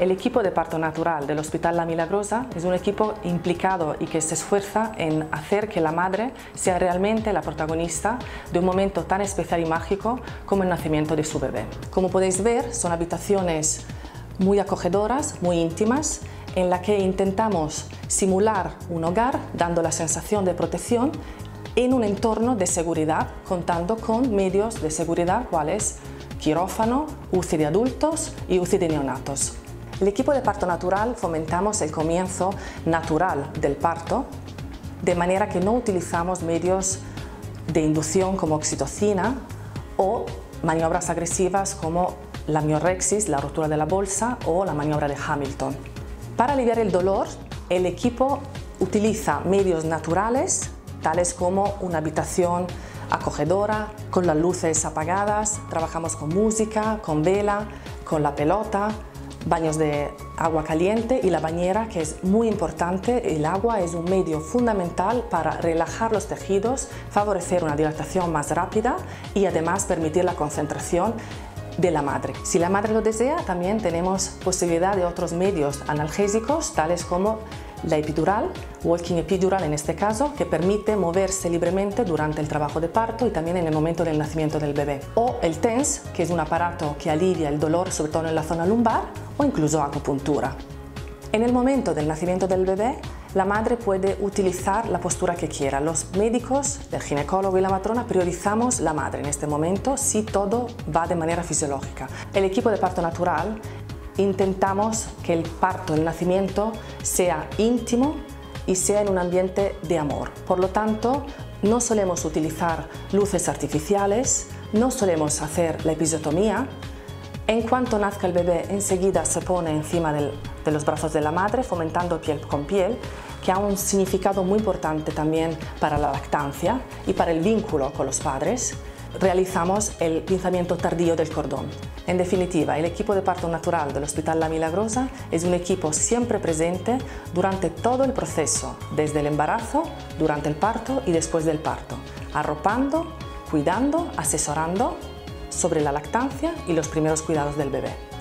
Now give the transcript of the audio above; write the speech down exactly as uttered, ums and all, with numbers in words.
El equipo de parto natural del Hospital La Milagrosa es un equipo implicado y que se esfuerza en hacer que la madre sea realmente la protagonista de un momento tan especial y mágico como el nacimiento de su bebé. Como podéis ver, son habitaciones muy acogedoras, muy íntimas, en la que intentamos simular un hogar dando la sensación de protección en un entorno de seguridad, contando con medios de seguridad cuales quirófano, U C I de adultos y U C I de neonatos. El equipo de parto natural fomentamos el comienzo natural del parto, de manera que no utilizamos medios de inducción como oxitocina o maniobras agresivas como la miorrexis, la rotura de la bolsa o la maniobra de Hamilton. Para aliviar el dolor, el equipo utiliza medios naturales, tales como una habitación acogedora, con las luces apagadas, trabajamos con música, con vela, con la pelota, baños de agua caliente y la bañera, que es muy importante. El agua es un medio fundamental para relajar los tejidos, favorecer una dilatación más rápida y además permitir la concentración de la madre. Si la madre lo desea, también tenemos posibilidad de otros medios analgésicos, tales como la epidural, walking epidural en este caso, que permite moverse libremente durante el trabajo de parto y también en el momento del nacimiento del bebé. O el T E N S, que es un aparato que alivia el dolor, sobre todo en la zona lumbar, o incluso acupuntura. En el momento del nacimiento del bebé, la madre puede utilizar la postura que quiera. Los médicos, el ginecólogo y la matrona priorizamos la madre en este momento si todo va de manera fisiológica. El equipo de parto natural intentamos que el parto, el nacimiento, sea íntimo y sea en un ambiente de amor. Por lo tanto, no solemos utilizar luces artificiales, no solemos hacer la episiotomía. En cuanto nazca el bebé, enseguida se pone encima del, de los brazos de la madre, fomentando piel con piel, que ha un significado muy importante también para la lactancia y para el vínculo con los padres. Realizamos el pinzamiento tardío del cordón. En definitiva, el equipo de parto natural del Hospital La Milagrosa es un equipo siempre presente durante todo el proceso, desde el embarazo, durante el parto y después del parto, arropando, cuidando, asesorando sobre la lactancia y los primeros cuidados del bebé.